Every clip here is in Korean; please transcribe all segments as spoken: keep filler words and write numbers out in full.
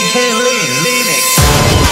Healing Remix.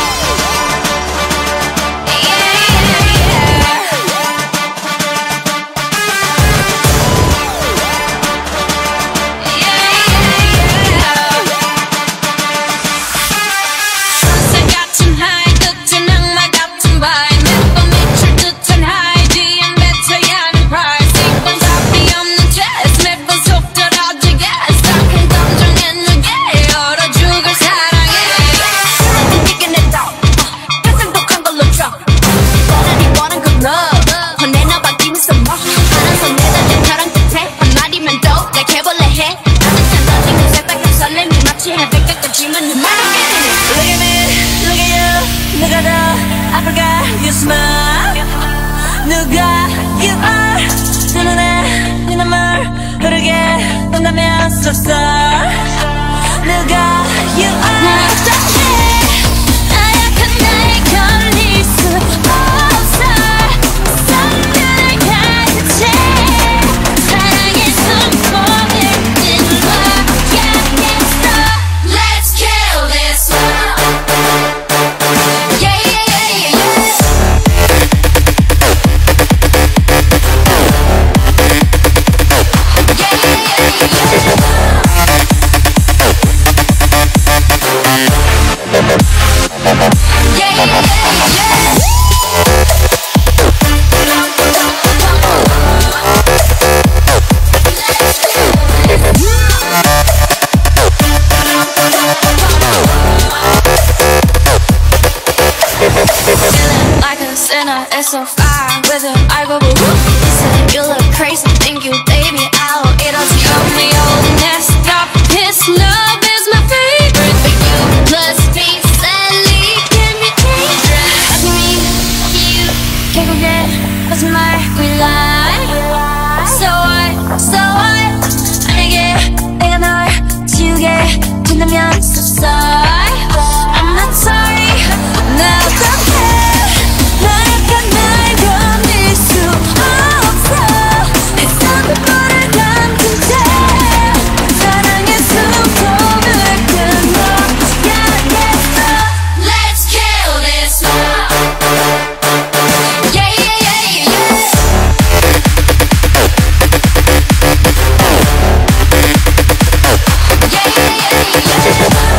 누가 더 아플까 you smile 누가 you are 두 눈에 네 눈물 흐르게 떤다면 so sorry 누가 you are 어떡해 나약한 나에 걸릴 수 없어 성별을 가득해 사랑의 손목을 찔러야겠어 Let's kill this one it's so far with an eyeball. You said you look crazy, think you baby out. It doesn't cut me all messed up. His love is my favorite, but you plus me sadly can be dangerous. Asking me, you can't forget what's my rely. So what, so what? 만약에 내가 널 지우게 된다면 so sorry. I'm not sorry. 나 어떡해? Yeah.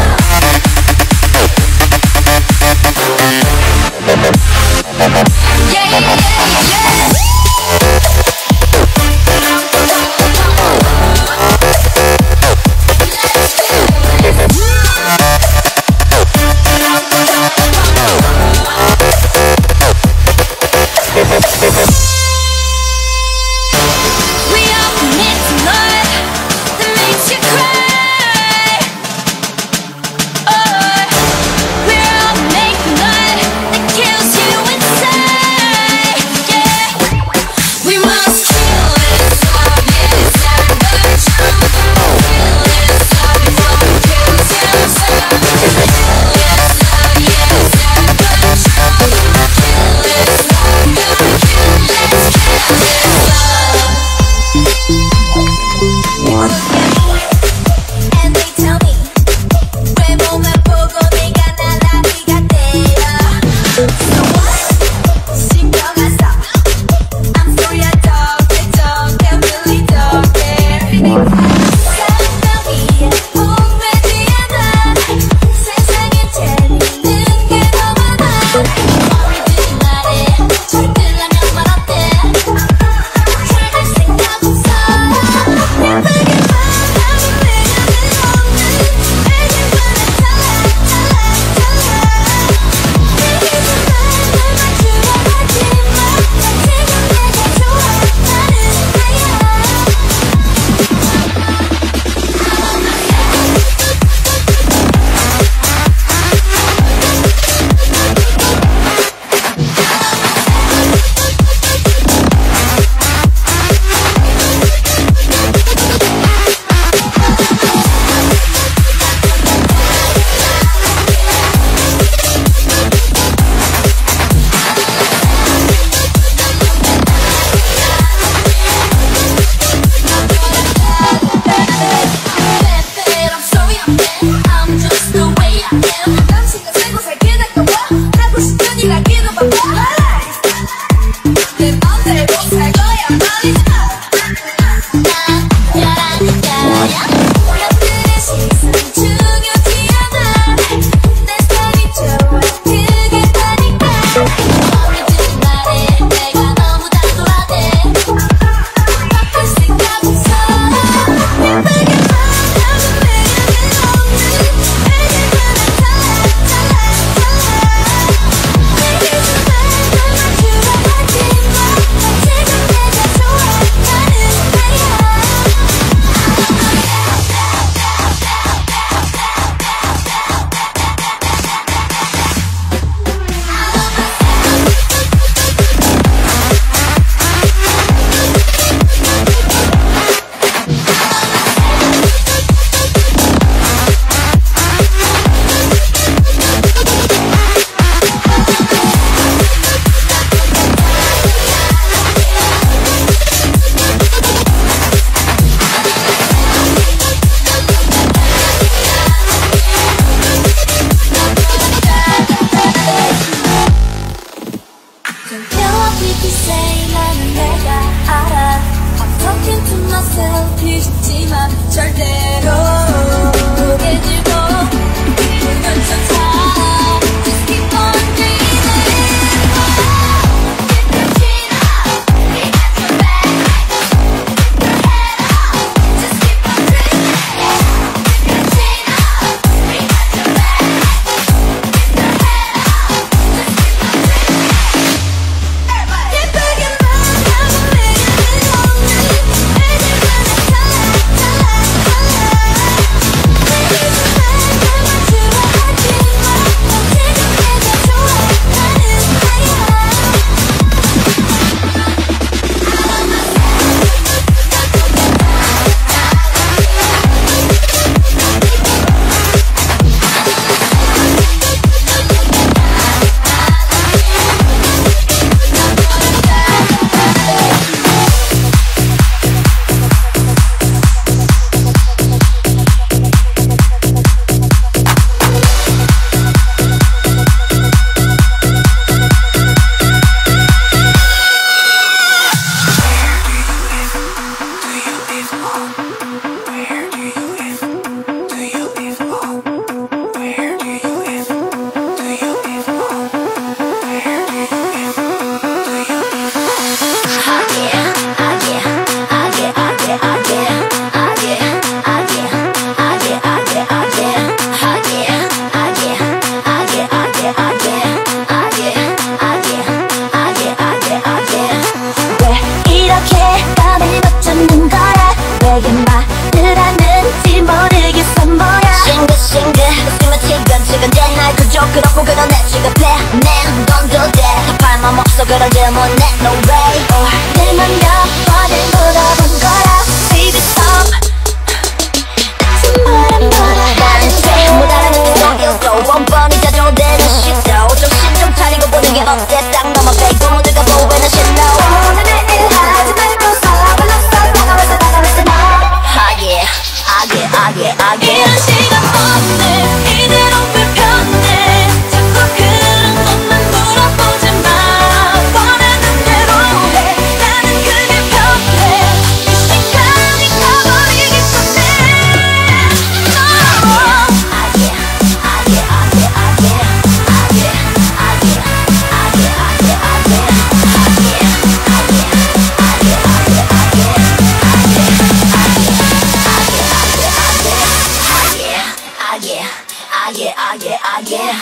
ah yeah, ah yeah, ah yeah, ah yeah.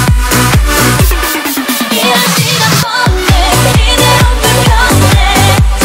이런 시간 없네 이대로 불편해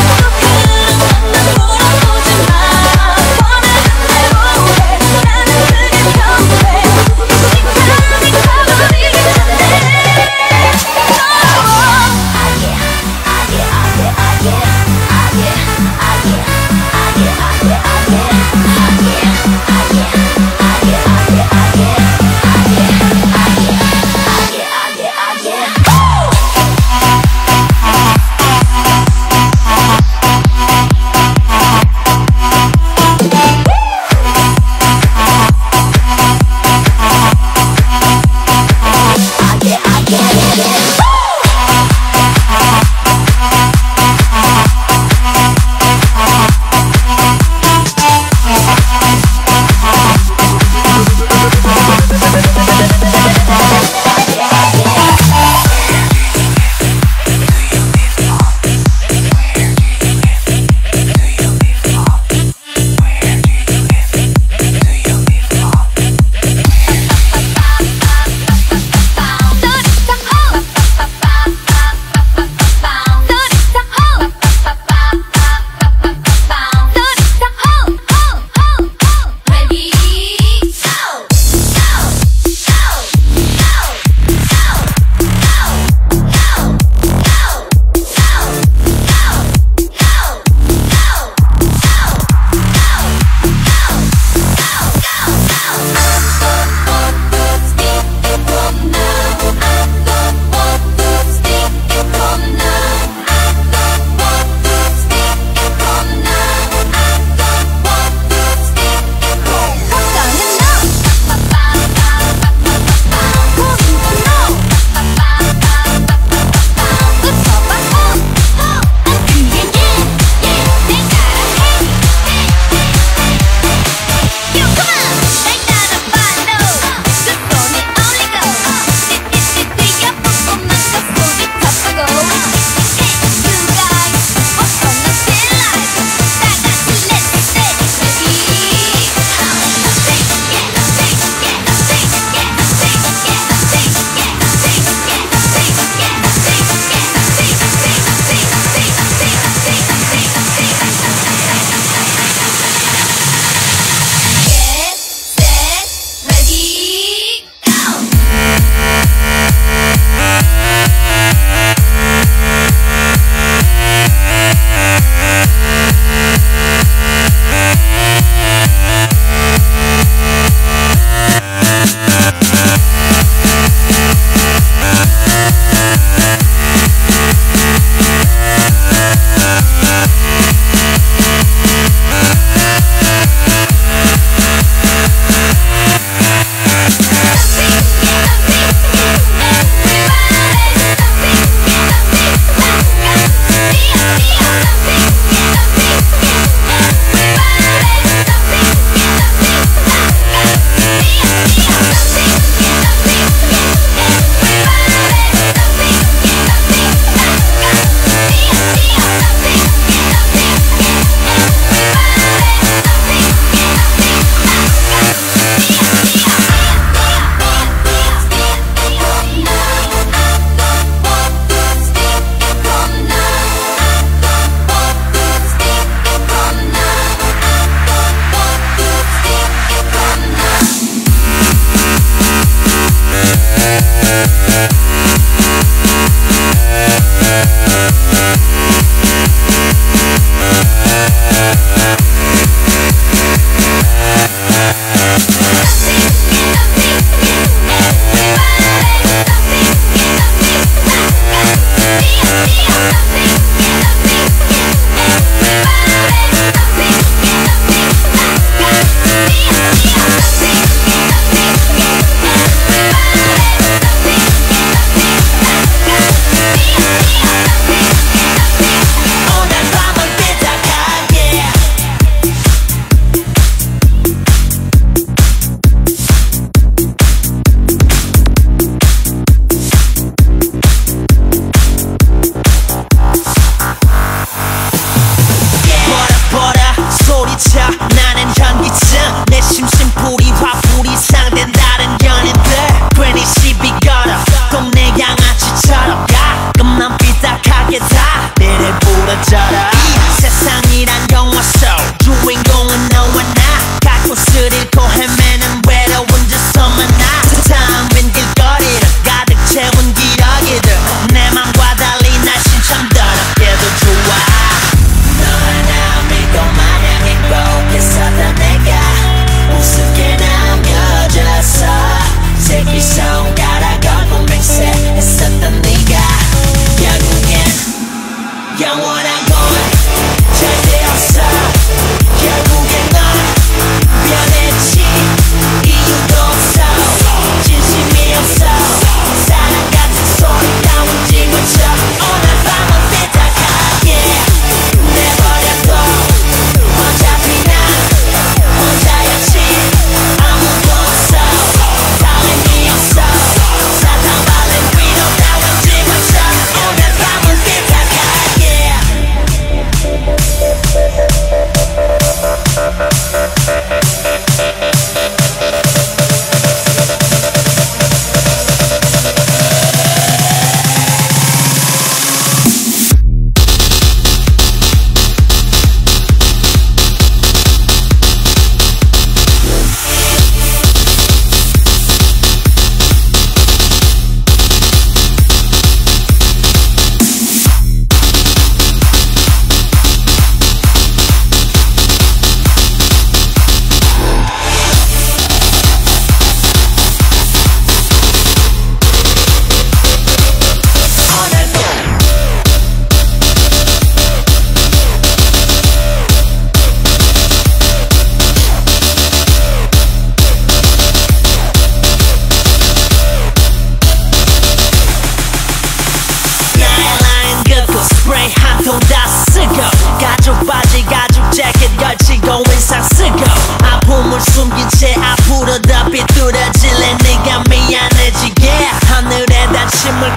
숨긴 채 앞으로 더 비뚤어질래 네가 미안해지게 하늘에 다침을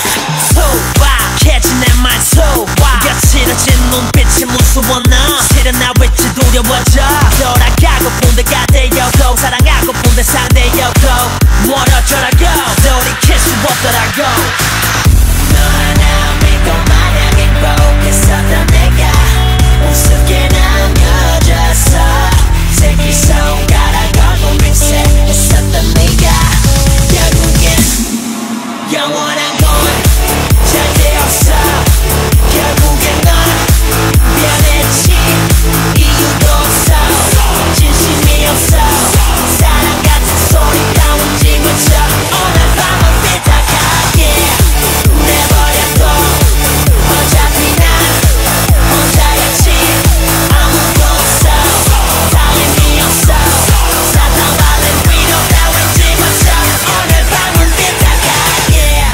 소박해진 내 말 소박 거칠어진 눈빛이 무서워 너 실은 나 왠지 두려워져 돌아가고픈 데가 되어도 사랑하고픈 데 상대여도 멀어져라고 돌이킬 수 없더라고 너 하나 믿고 마냥 행복했었던 내가 우습게 남겨졌어 새끼 손가락 걸고 맹세했었던 네가 결국엔 영원한 건 절대 없어 결국엔 넌 변했지 이유도 없어 진심이 없어 사랑 같은 소리 따윈 집어쳐 오늘 밤은 삐딱하게 내버려둬 어차피 난 혼자였지 아무도 없어 달림이 없어 사탕 발린 위로 따윈 집어쳐 오늘 밤은 삐딱하게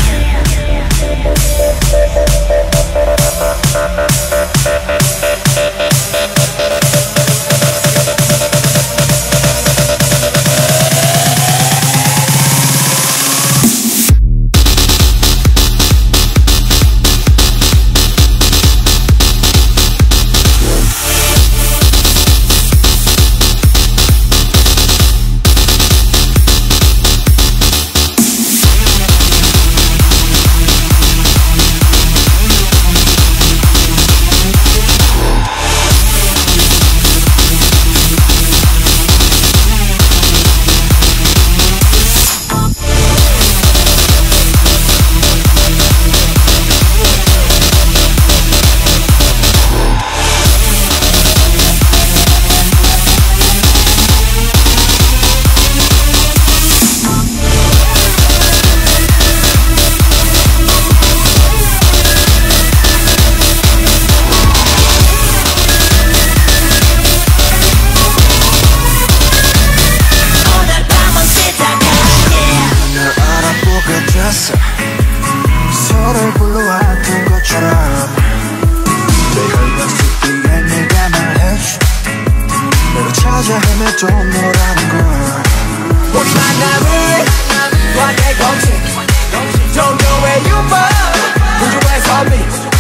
서로를 불러왔던 것처럼 내 혈관 숲뒤에 네가 말해줘 너를 찾아 헤맸던 너라는 걸 우리 만남은 완의 공식 Don't know where you are 우주의 선미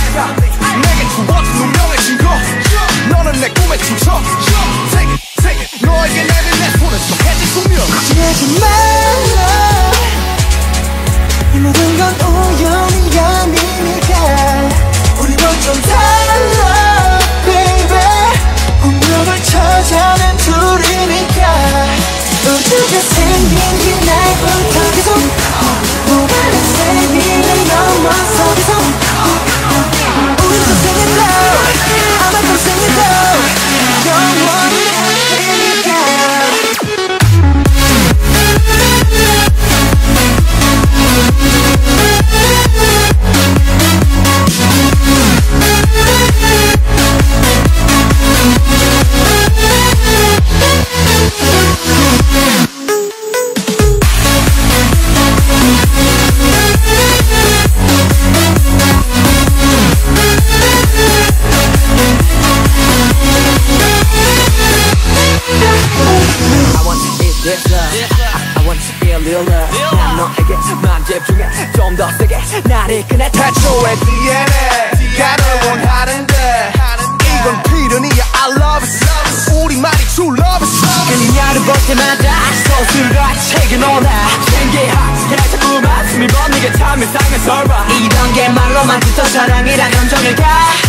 내겐 두번째 운명의 증거 너는 내 꿈의 주석 Take it, take it 너에게 내린 내 손은 속해진 숙명 걱정하지 말라 이 모든 건 우연이 아니니까 우리 완전 달라 baby 운명을 찾아낸 둘이니까 우주가 생긴 그날부터 계속 모든 세계를 넘어서 계속 우린 또 singing low 아마 또 singing low 영원히 내니까 난 너에게만 집중해 좀 더 세게 나를 꺼내 태초의 디엔에이가 널 원하는데 이건 필연이야 I love it 우리말이 true love it 그녀를 볼 때마다 소스가 책임오나 신기하게 자꾸만 숨이 멎는 참 이상해서 이런 게 말로만 듣던 사랑이란 감정일까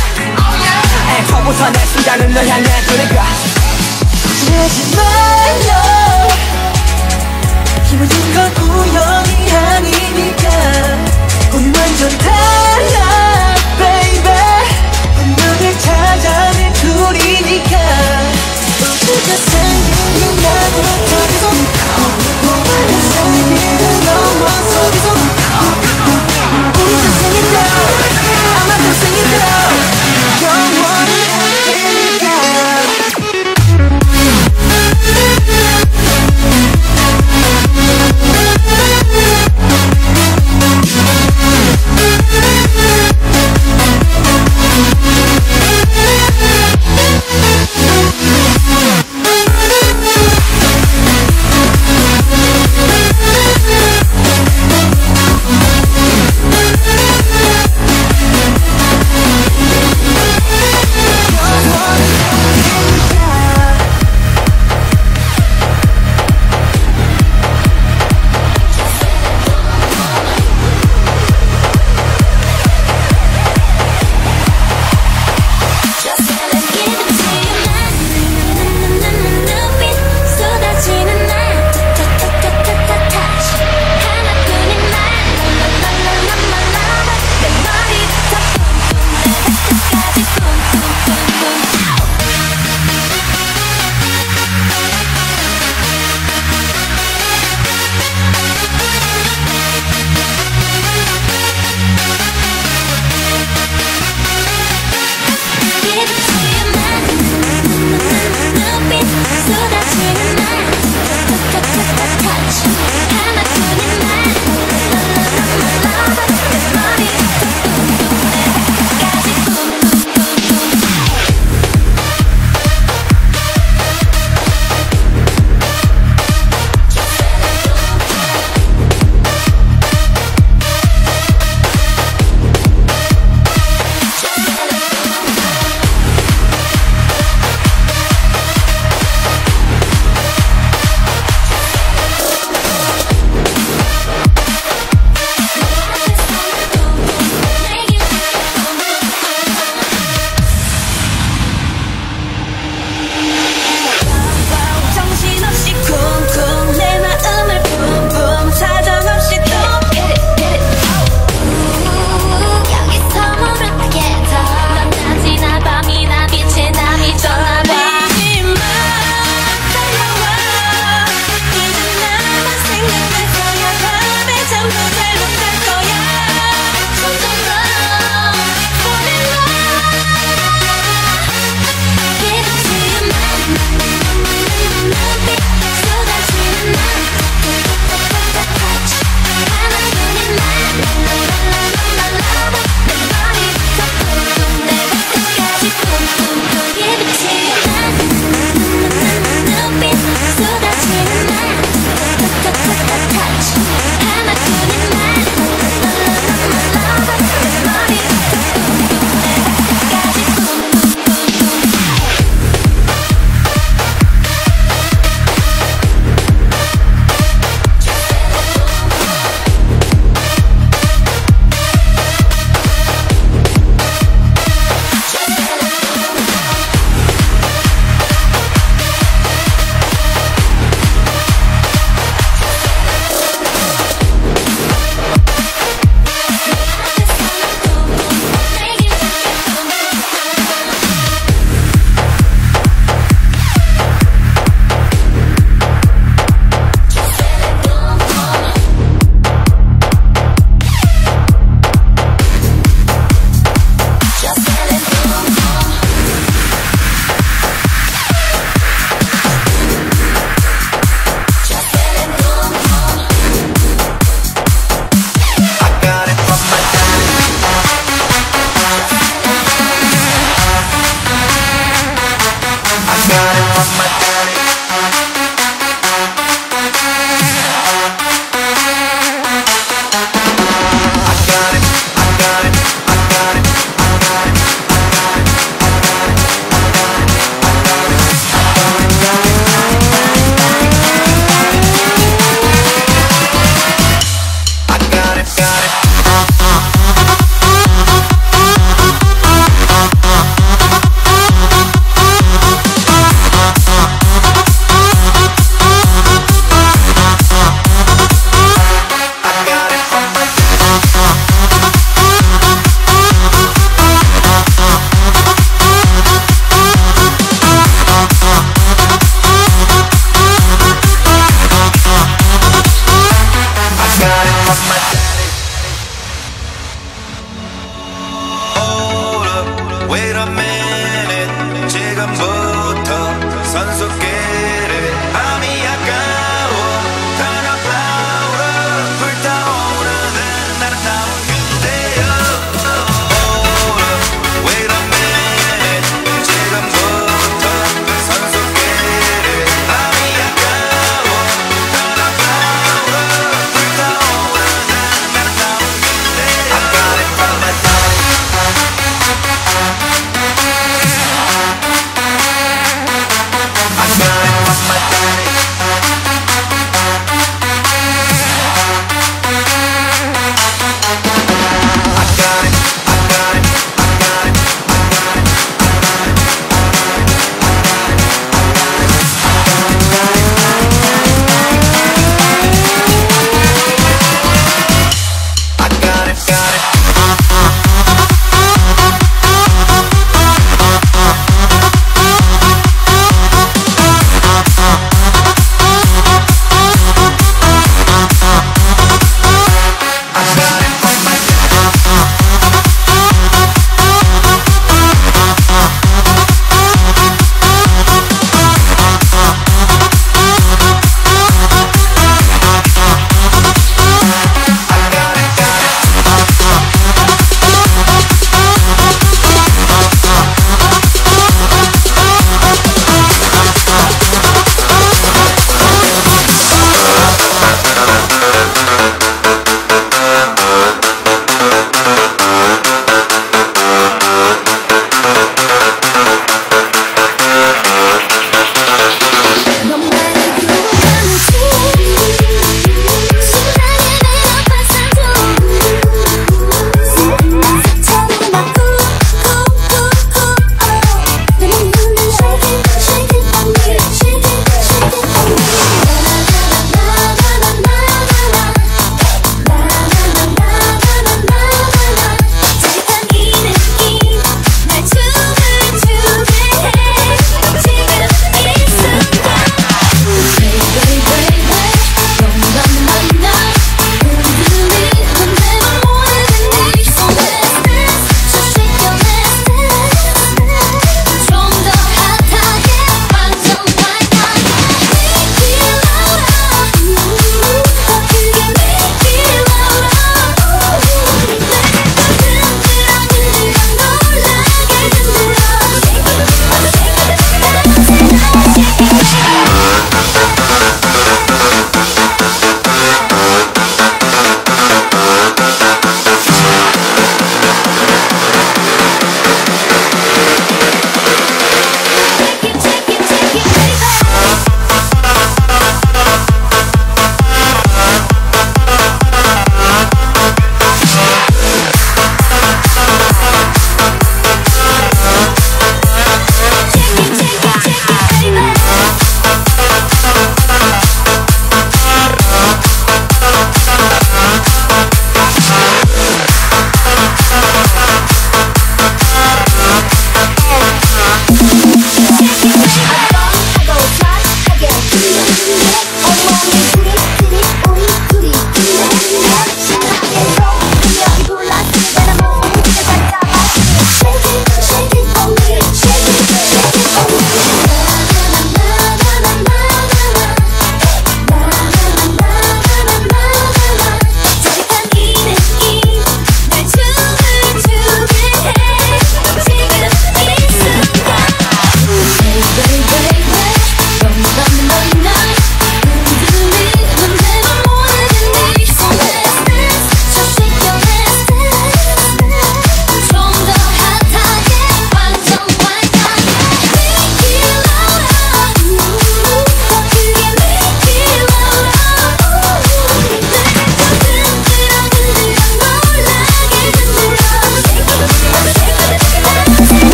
애초부터 내 심장은 널 향해 두니까 하지 말라 이 모든 건 우연이 아니니까 우리 완전 달라 baby 운명을 찾아낸 둘이니까 우주가 생긴 그날부터 계속 모든 세계를 넘어서 계속 우리 또 singing low 아마 또 singing low 영원히 내니까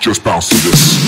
Just bounce to this.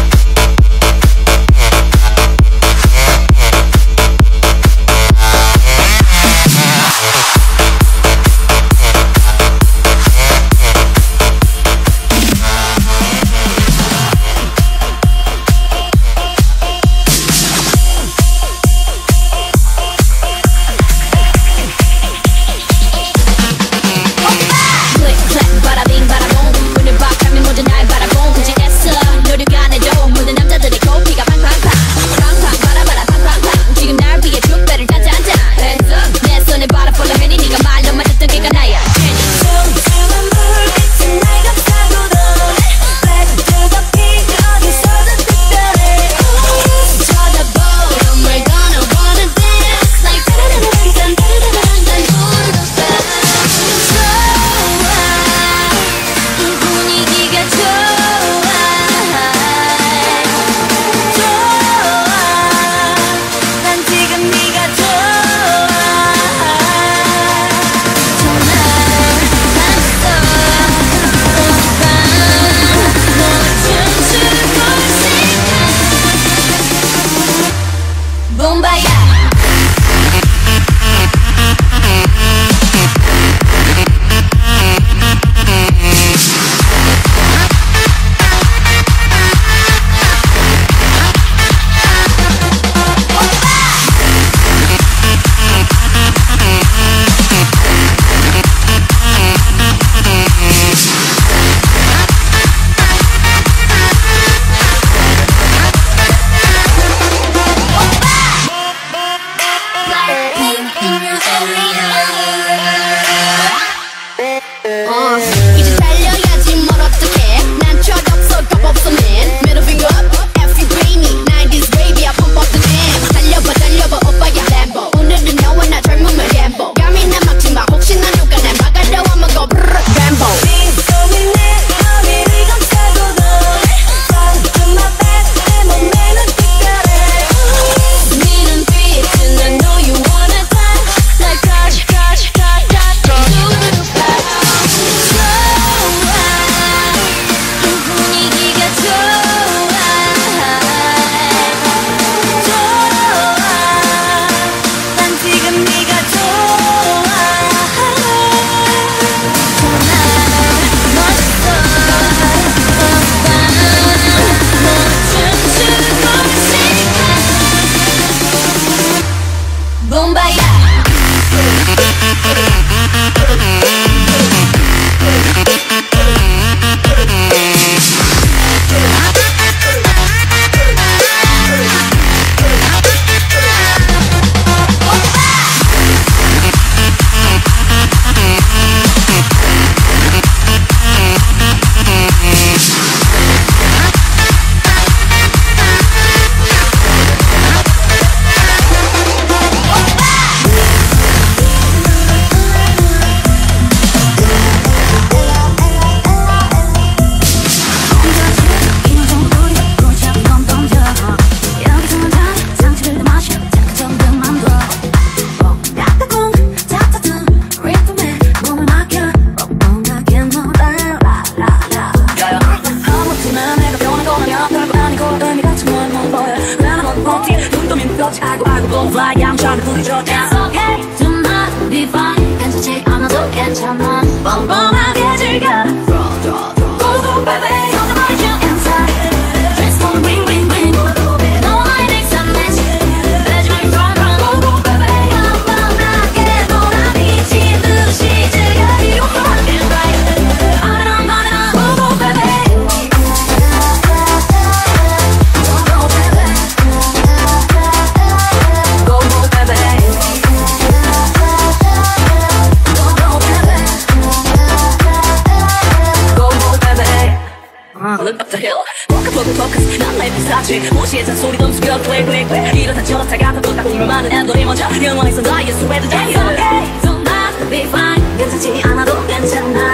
무시해 잔소리도 숨겨 꽤 이러다 저러다 가다 또 다 꿈을 많은 애들이 먼저 영원해서 나의 스웨드 day. It's okay, don't have to be fine. 괜찮지 않아도 괜찮아.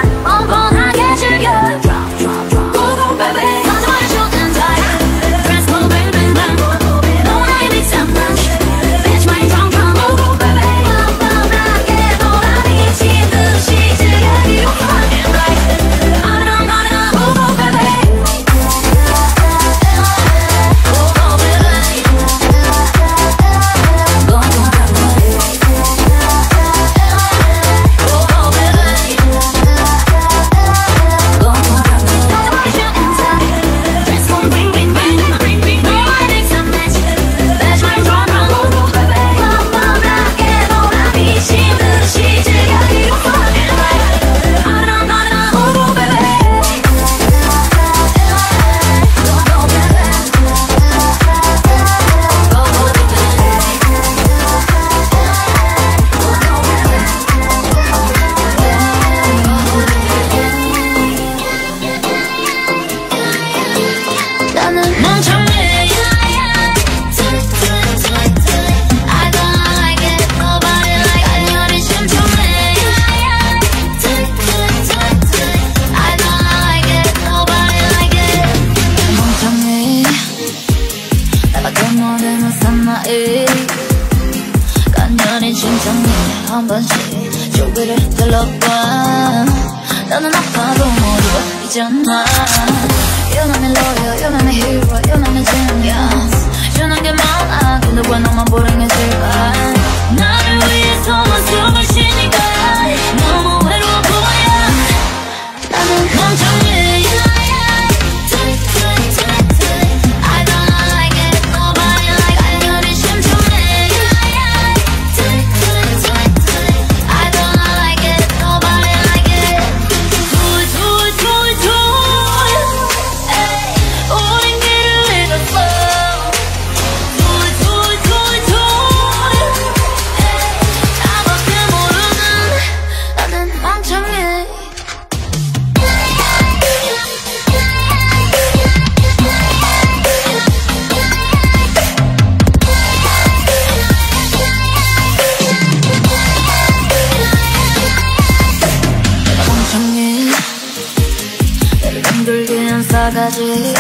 뻔뻔하게 즐겨. Drop, drop, drop. Go, go, baby. 마지막에 주는 time. Dress go, baby, man. 너 나의 미친만. Bitch, my drum, drum. Go, go, baby. 뻔뻔하게 돌아 미친 듯이 즐겨. You can rock it right. On and on, on and on. Go, go, baby. You know me loyal, you know me hero, you know me genius. 주는 게 많아, 근데 왜 너만 불행해질까? 나를 위해서만 숨을 쉬니까 너무 외로워 보여. 나는 멍청해. I don't like it, nobody like it. 열이 심심해. I don't like it, nobody like it. Do it, do it, do it, do it. 우린 길을 잃었어. Do it, do it, do it, do it. 나밖에 모르는 나는 멍청해. 멍청해. 나를 힘들게 한 싸가지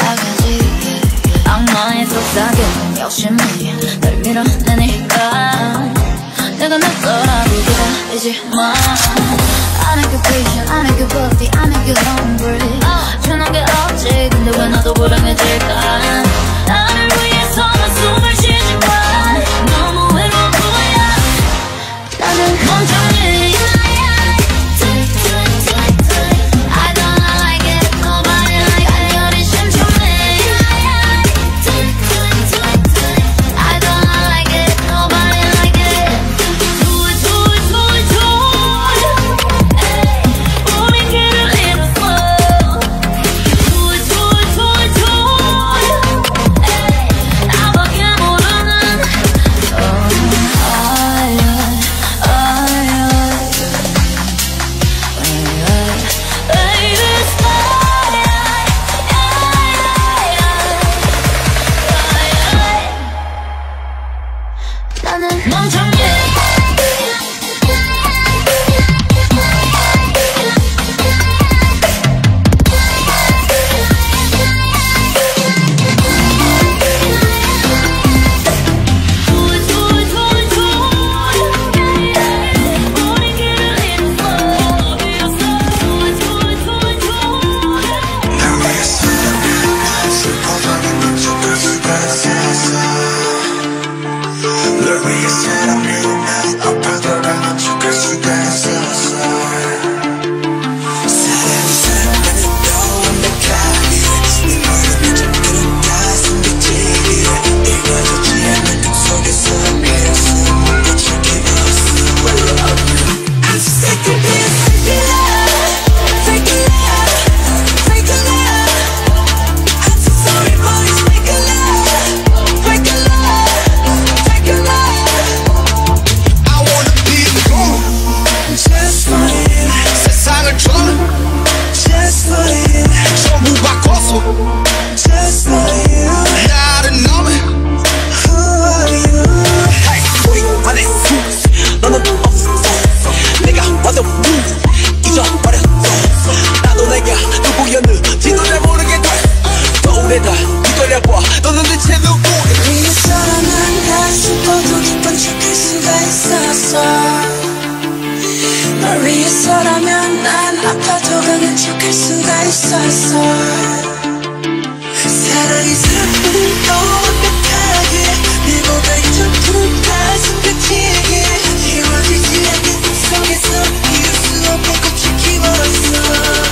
악마의 속삭이는 욕심이 널 밀어내니까 내가 늦더라도 기다리지 마. I make you patient, I make you puffy, I make you hungry. 주는 게 없지, 근데 왜 나도 불행해질까? 나를 위해서만 숨을 쉬지만 너무 외로워 보여. 나는 멍청해. I don't like it, nobody like it. 열이 심심해. I don't like it, nobody like it. Do it, do it, do it, do it. 우린 길을 잃었어. Do it, do it, do it, do it. 나밖에 모르는 I, I, I, baby, 나는 멍청해. Do it, do it, do it, do it. 우린 길을 잃었어, 잃었어. Do it, do it, do it, do it. 날 위해서라면 슬퍼져도 멈춰갈 수가 있었어. 널 위해서라면 난 아파도 날 멈춰갈 수가 있었어. 사랑이 사랑하는 너 완벽하게 네 모습을 잠그는 가슴이 찌기를 읽어주지 않는 꿈 속에서 계속 숨을 지켜봤어. I'm sick of being fake love, fake love, fake love. I'm so sorry but it's fake love, fake love, fake love. I wanna be gone Just for you, 세상을 저는 just for you, 전부 바꿔서 just for you. 나를 너무 Who are you? Hey, 우리 안에 너는 없어. 내가 와도 잊어버렸어. 나도 내가 누구였는지도 잘 모르게 돼. 떠오르다 뒤돌려봐. 너는 대체 누구야? 위해서라면 날 슬퍼도 기쁜 척할 수가 있었어. 널 위해서라면 난 아파도 강한 척할 수가 있었어. 사랑이 사랑하는 너 완벽하게 내보다 잊어두는 가슴 같이게 이루어지지 않는 꿈 속에서 이룰 수 없는 꽃을 키워왔어.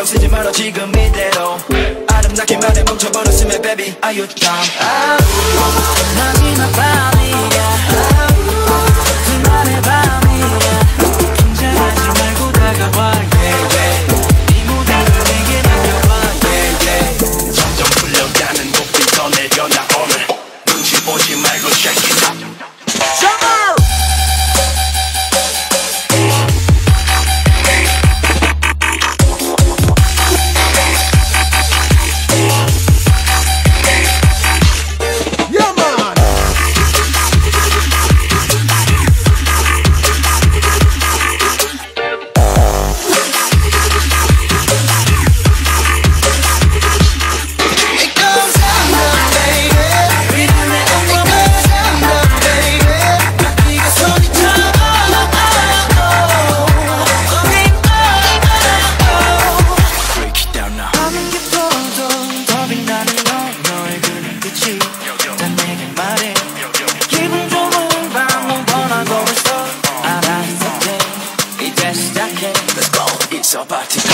신경 쓰지 말아 지금 이대로 아름답게 말해 멈춰버렸으면 baby Are you down? 마지막 밤이야 그날의 밤이야 긴장하지 말고 다가와 yeah, yeah. 이 무대를 내게 맡겨봐 yeah, yeah. 점점 풀려가는 목부터 내려놔 오늘 눈치 보지 말고 shake it up Summer! Let's go, it's a party.